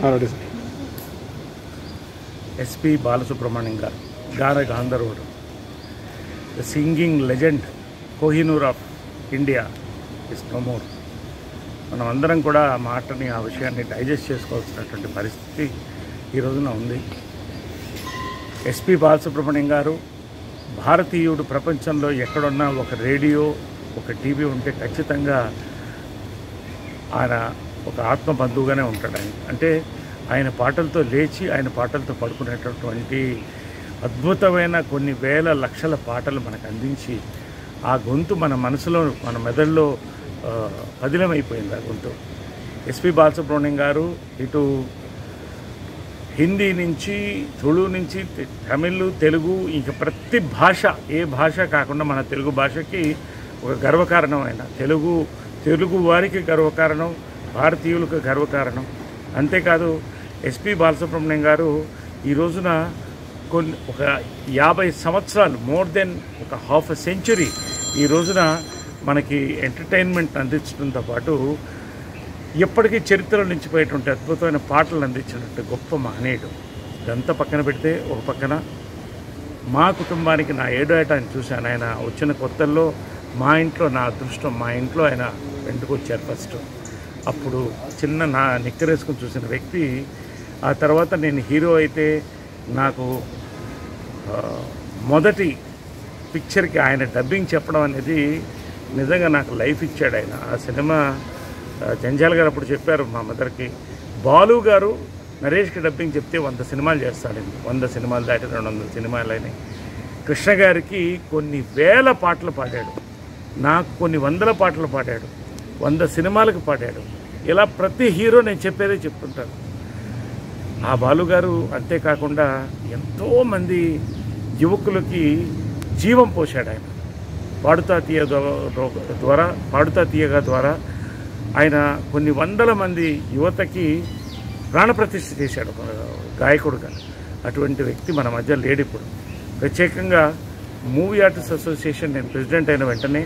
SP Balasubrahmanyam garu, గాన గాంధర్వుడు, the singing legend, Kohinoor of India is no more. మనం అందరం కూడా ఆ మాటని, ఆ విషయాన్ని డైజెస్ట్ చేసుకోవాల్సినటువంటి పరిస్థితి ఈ రోజున ఉంది. ఎస్పి బాలసుబ్రహ్మణ్యం గారు భారతీయుడు, ప్రపంచంలో ఎక్కడున్నా ఒక రేడియో, ఒక టీవీ ఉంటే ఖచ్చితంగా ఆయన ఒక ఆత్మ బంధువుగానే ఉంటాడు. అంటే ఆయన పాటలతో లేచి ఆయన పాటలతో పడుకునేటటువంటి అద్భుతమైన కొన్ని వేల లక్షల పాటలు మనకు అందించి ఆ గొంతు మన మనసులో, మన మెదడులో పదిలమైపోయింది ఆ గొంతు. ఎస్పి బాలసుబ్రహ్మణ్యం గారు ఇటు హిందీ నుంచి, తుళు నుంచి, తమిళ్, తెలుగు, ఇంకా ప్రతి భాష, ఏ భాష కాకుండా మన తెలుగు భాషకి ఒక గర్వకారణం. ఆయన తెలుగు వారికి గర్వకారణం, భారతీయులకు గర్వకారణం. అంతేకాదు ఎస్పి బాలసుబ్రహ్మణ్యం గారు ఈ రోజున ఒక 50 సంవత్సరాలు, మోర్ దెన్ ఒక హాఫ్ ఎ సెంచురీ ఈ రోజున మనకి ఎంటర్టైన్మెంట్ అందించడంతో పాటు ఎప్పటికీ చరిత్రలో నిలిచిపోయేటువంటి అద్భుతమైన పాటలు అందించినట్టు గొప్ప మహనీయుడు. ఇదంతా పక్కన పెడితే, ఒక పక్కన మా కుటుంబానికి నా 7వ ఏట ఆయన చూశాను. ఆయన వచ్చిన కొత్తల్లో మా ఇంట్లో, నా అదృష్టం, మా ఇంట్లో ఆయన వెంటకు వచ్చారు ఫస్ట్. అప్పుడు చిన్న నా నిక్కరేసుకుని చూసిన వ్యక్తి, ఆ తర్వాత నేను హీరో అయితే నాకు మొదటి పిక్చర్కి ఆయన డబ్బింగ్ చెప్పడం అనేది నిజంగా నాకు లైఫ్ ఇచ్చాడు ఆయన. ఆ సినిమా జంజాల్ గారు అప్పుడు చెప్పారు మా మదర్కి, బాలు గారు నరేష్కి డబ్బింగ్ చెప్తే 100 సినిమాలు చేస్తాడండి. 100 సినిమాలు దాటి 200 సినిమాలు అయినాయి. కృష్ణ గారికి కొన్ని వేల పాటలు పాడాడు, నాకు కొన్ని వందల పాటలు పాడాడు, 100 సినిమాలకు పాడాడు. ఇలా ప్రతి హీరో నేను చెప్పేదే చెప్తుంటాను. ఆ బాలుగారు అంతేకాకుండా ఎంతోమంది యువకులకి జీవం పోశాడు ఆయన. పాడుతా తీయగా ద్వారా ఆయన కొన్ని వందల మంది యువతకి ప్రాణప్రతిష్ఠ చేశాడు ఒక గాయకుడుగా. అటువంటి వ్యక్తి మన మధ్య లేడు ఇప్పుడు. ప్రత్యేకంగా మూవీ ఆర్టిస్ట్ అసోసియేషన్ నేను ప్రెసిడెంట్ అయిన వెంటనే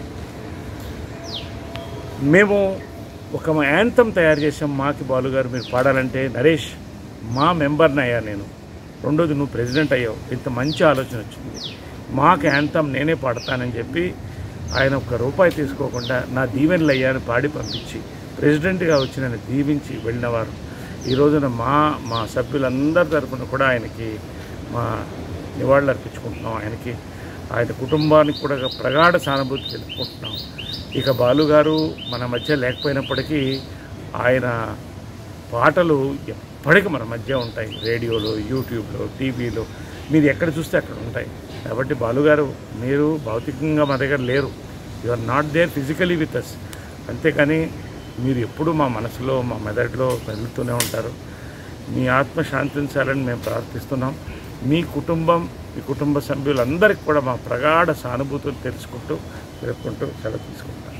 మేము ఒక యాంథమ్ తయారు చేసాం. మాకి బాలుగారు మీరు పాడాలంటే, నరేష్ మా మెంబర్ని అయ్యా నేను, రెండోది నువ్వు ప్రెసిడెంట్ అయ్యావు, ఇంత మంచి ఆలోచన వచ్చింది, మాకు యాంథమ్ నేనే పాడతానని చెప్పి ఆయన ₹1 తీసుకోకుండా నా దీవెనలు అయ్యాని పాడి పంపించి ప్రెసిడెంట్గా వచ్చి నన్ను దీవించి వెళ్ళినవారు. ఈ రోజున మా సభ్యులందరి తరఫున కూడా ఆయనకి మా నివాళులు అర్పించుకుంటున్నాం. ఆయన కుటుంబానికి కూడా ప్రగాఢ సానుభూతి తెలుపుకుంటున్నాం. ఇక బాలుగారు మన మధ్య లేకపోయినప్పటికీ ఆయన పాటలు ఎప్పటికీ మన మధ్య ఉంటాయి. రేడియోలో, యూట్యూబ్లో, టీవీలో, మీరు ఎక్కడ చూస్తే అక్కడ ఉంటాయి. కాబట్టి బాలుగారు మీరు భౌతికంగా మా దగ్గర లేరు, you are not there physically with us. అంతేకాని మీరు ఎప్పుడూ మా మనసులో, మా మెదడులో కదులుతూనే ఉంటారు. మీ ఆత్మ శాంతించాలని మేము ప్రార్థిస్తున్నాం. మీ కుటుంబ సభ్యులందరికీ కూడా మా ప్రగాఢ సానుభూతులు తెలుపుకుంటూ సెలవు తీసుకుంటాం.